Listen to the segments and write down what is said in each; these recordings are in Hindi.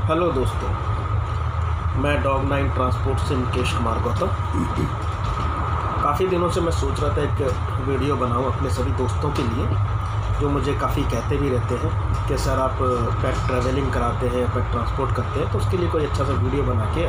हेलो दोस्तों, मैं डॉग9 ट्रांसपोर्ट से मुकेश कुमार गौतम। काफ़ी दिनों से मैं सोच रहा था एक वीडियो बनाऊं अपने सभी दोस्तों के लिए, जो मुझे काफ़ी कहते भी रहते हैं कि सर आप पेट ट्रैवलिंग कराते हैं, पेट ट्रांसपोर्ट करते हैं, तो उसके लिए कोई अच्छा सा वीडियो बना के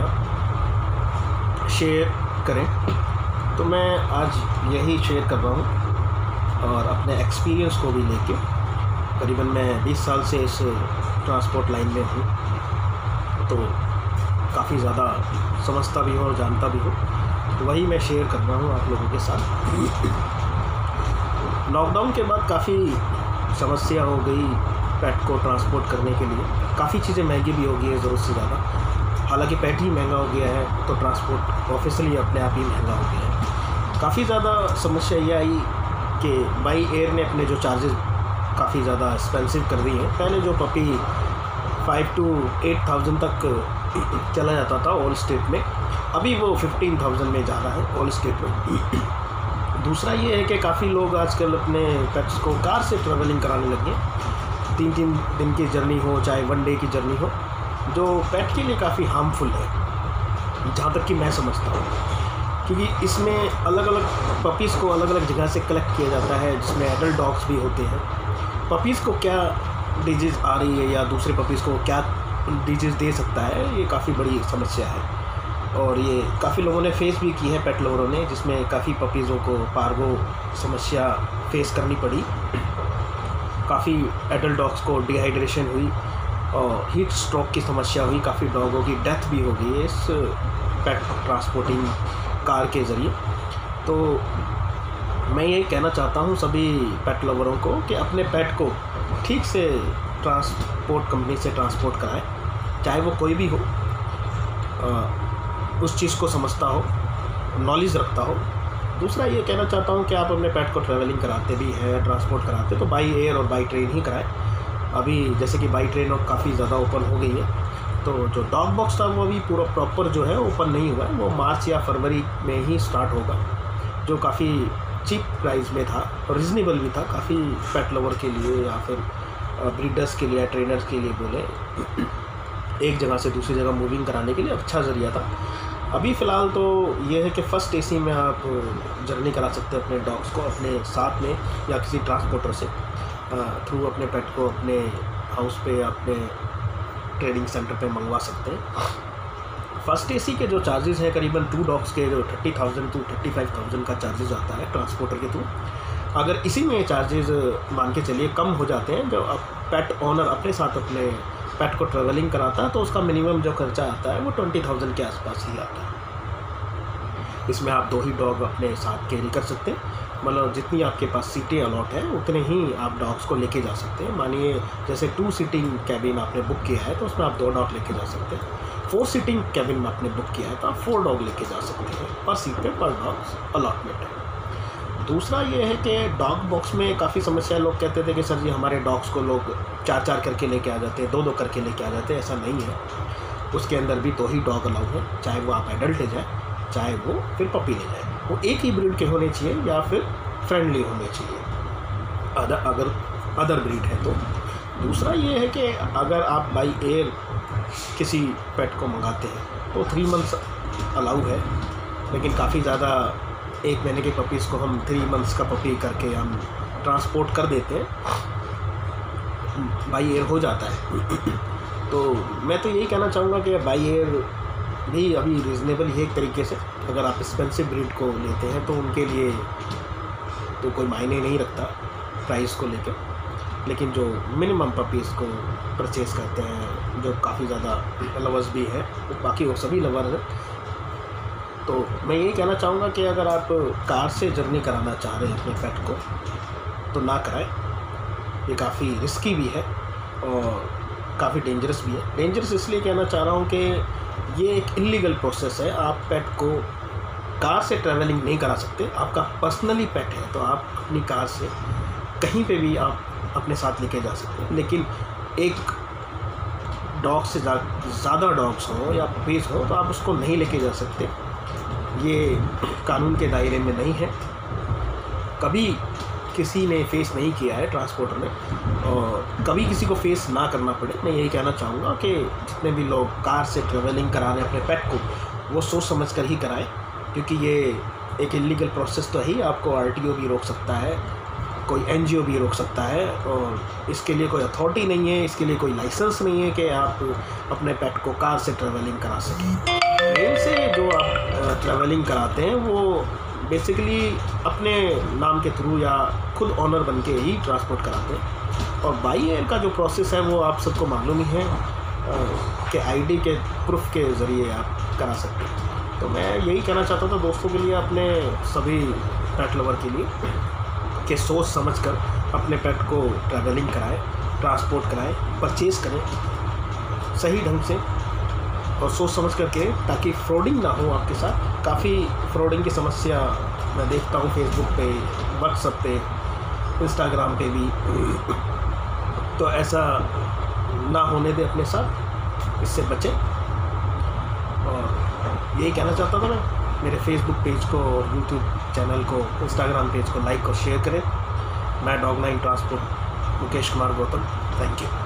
आप शेयर करें। तो मैं आज यही शेयर कर रहा हूँ और अपने एक्सपीरियंस को भी लेके। करीबन मैं 20 साल से इस ट्रांसपोर्ट लाइन में हूँ, तो काफ़ी ज़्यादा समझता भी हूँ और जानता भी हूँ, तो वही मैं शेयर कर रहा हूँ आप लोगों के साथ। लॉकडाउन के बाद काफ़ी समस्या हो गई पेट को ट्रांसपोर्ट करने के लिए। काफ़ी चीज़ें महंगी भी हो गई है ज़रूरत से ज़्यादा। हालांकि पेट ही महंगा हो गया है तो ट्रांसपोर्ट ऑफिशियली अपने आप ही महंगा हो गया है। काफ़ी ज़्यादा समस्या ये आई कि बाई एयर ने अपने जो चार्जेस काफ़ी ज़्यादा एक्सपेंसिव कर दी हैं। पहले जो पपी 5 to 8,000 तक चला जाता था ऑल स्टेट में, अभी वो 15,000 में जा रहा है ऑल स्टेट में। दूसरा ये है कि काफ़ी लोग आजकल अपने पेट्स को कार से ट्रैवलिंग कराने लगे हैं। 3-3 दिन की जर्नी हो, चाहे 1 डे की जर्नी हो, जो पेट के लिए काफ़ी हार्मफुल है जहाँ तक कि मैं समझता हूँ, क्योंकि इसमें अलग अलग पपीज़ को अलग अलग जगह से कलेक्ट किया जाता है, जिसमें एडल्ट डॉग्स भी होते हैं। पपीज़ को क्या डिजीज़ आ रही है या दूसरे पपीज़ को क्या डिजीज़ दे सकता है, ये काफ़ी बड़ी समस्या है और ये काफ़ी लोगों ने फेस भी की है, पेट लवरों ने, जिसमें काफ़ी पपीज़ों को पार्गो समस्या फेस करनी पड़ी। काफ़ी एडल्ट डॉग्स को डिहाइड्रेशन हुई और हीट स्ट्रोक की समस्या हुई। काफ़ी डॉगों की डेथ भी हो गई है इस पेट ट्रांसपोर्टिंग कार के ज़रिए। तो मैं ये कहना चाहता हूँ सभी पेट लवरों को कि अपने पेट को ठीक से ट्रांसपोर्ट कंपनी से ट्रांसपोर्ट कराएं, चाहे वो कोई भी हो, उस चीज़ को समझता हो, नॉलेज रखता हो। दूसरा ये कहना चाहता हूँ कि आप अपने पेट को ट्रैवलिंग कराते भी हैं, ट्रांसपोर्ट कराते, तो बाई एयर और बाई ट्रेन ही कराएं। अभी जैसे कि बाई ट्रेन और काफ़ी ज़्यादा ओपन हो गई है, तो जो डॉग बॉक्स था वो अभी पूरा प्रॉपर जो है ओपन नहीं हुआ है। वो मार्च या फरवरी में ही स्टार्ट होगा, जो काफ़ी चीप प्राइस में था और रिजनेबल भी था काफ़ी पेट लवर के लिए या फिर ब्रीडर्स के लिए, ट्रेनर्स के लिए बोले, एक जगह से दूसरी जगह मूविंग कराने के लिए अच्छा ज़रिया था। अभी फ़िलहाल तो ये है कि फ़र्स्ट एसी में आप जर्नी करा सकते हैं अपने डॉग्स को अपने साथ में या किसी ट्रांसपोर्टर से थ्रू अपने पेट को अपने हाउस पे या अपने ट्रेनिंग सेंटर पे मंगवा सकते हैं। फर्स्ट एसी के जो चार्जेस हैं करीबन 2 डॉग्स के जो 30,000 to 35,000 का चार्जेस आता है ट्रांसपोर्टर के थ्रू। अगर इसी में चार्जेस मान के चलिए कम हो जाते हैं, जो पेट ओनर अपने साथ अपने पेट को ट्रैवलिंग कराता है, तो उसका मिनिमम जो खर्चा आता है वो 20,000 के आसपास ही आता है। इसमें आप 2 ही डॉग अपने साथ कैरी कर सकते हैं, मतलब जितनी आपके पास सीटें अलॉट हैं उतने ही आप डॉग्स को लेके जा सकते हैं। मानिए जैसे 2 सीटिंग कैबिन आपने बुक किया है तो उसमें आप 2 डॉग लेके जा सकते हैं। 4 सीटिंग कैबिन में आपने बुक किया है तो आप 4 डॉग लेके जा सकते हैं। पर सीट पे पर डॉग अलॉटमेंट है। दूसरा ये है कि डॉग बॉक्स में काफ़ी समस्या, लोग कहते थे कि सर जी हमारे डॉग्स को लोग 4-4 करके लेके आ जाते हैं, 2-2 करके लेके आ जाते हैं। ऐसा नहीं है, उसके अंदर भी 2 ही डॉग अलाउ है, चाहे वो आप एडल्ट ले जाए चाहे वो फिर पपी ले जाए। वो एक ही ब्रीड के होने चाहिए या फिर फ्रेंडली होने चाहिए अगर अदर ब्रीड है तो। दूसरा ये है कि अगर आप बाई एयर किसी पेट को मंगाते हैं तो 3 मंथ्स अलाउ है, लेकिन काफ़ी ज़्यादा 1 महीने के पपीज़ को हम 3 मंथ्स का पपी करके हम ट्रांसपोर्ट कर देते हैं, बाई एयर हो जाता है। तो मैं तो यही कहना चाहूँगा कि बाई एयर भी अभी रिजनेबल है एक तरीके से। अगर आप एक्सपेंसिव ब्रीड को लेते हैं तो उनके लिए तो कोई मायने नहीं रखता प्राइस को लेकर, लेकिन जो मिनिमम पपीज़ को परचेज़ करते हैं, जो काफ़ी ज़्यादा लवर्स भी हैं, बाकी वो सभी लवर हैं, तो मैं यही कहना चाहूँगा कि अगर आप कार से जर्नी कराना चाह रहे हैं अपने पेट को तो ना कराएं। ये काफ़ी रिस्की भी है और काफ़ी डेंजरस भी है। डेंजरस इसलिए कहना चाह रहा हूँ कि ये एक इलीगल प्रोसेस है। आप पेट को कार से ट्रैवलिंग नहीं करा सकते। आपका पर्सनली पेट है तो आप अपनी कार से कहीं पे भी आप अपने साथ लेके जा सकते हैं, लेकिन एक डॉग से ज़्यादा डॉग्स हो या पपीज़ हो तो आप उसको नहीं लेके जा सकते। ये कानून के दायरे में नहीं है। कभी किसी ने फेस नहीं किया है ट्रांसपोर्टर ने और कभी किसी को फेस ना करना पड़े। मैं यही कहना चाहूँगा कि जितने भी लोग कार से ट्रैवलिंग करा रहे हैं अपने पेट को, वो सोच समझ कर ही कराएं, क्योंकि ये एक इलीगल प्रोसेस तो है। आपको आरटीओ भी रोक सकता है, कोई एनजीओ भी रोक सकता है, और इसके लिए कोई अथॉरिटी नहीं है, इसके लिए कोई लाइसेंस नहीं है कि आप अपने पेट को कार से ट्रैवलिंग करा सकें। ट्रेन से जो आप ट्रैवलिंग कराते हैं वो बेसिकली अपने नाम के थ्रू या खुद ऑनर बन के ही ट्रांसपोर्ट कराते हैं। और बाई एयर का जो प्रोसेस है वो आप सबको मालूम ही है कि आईडी के प्रूफ के ज़रिए आप करा सकते हैं। तो मैं यही कहना चाहता था दोस्तों के लिए, अपने सभी पेट लवर के लिए, कि सोच समझकर अपने पेट को ट्रैवलिंग कराएं, ट्रांसपोर्ट कराएं, परचेज़ करें सही ढंग से और सोच समझ करके, ताकि फ्रॉडिंग ना हो आपके साथ। काफ़ी फ्रॉडिंग की समस्या मैं देखता हूँ फेसबुक पे, व्हाट्सएप पे, इंस्टाग्राम पे भी। तो ऐसा ना होने दें अपने साथ, इससे बचें। और यही कहना चाहता था मैं। मेरे फेसबुक पेज को और यूट्यूब चैनल को, इंस्टाग्राम पेज को लाइक और शेयर करें। मैं डॉग9 transport Mukesh Kumar Gautam. Thank you.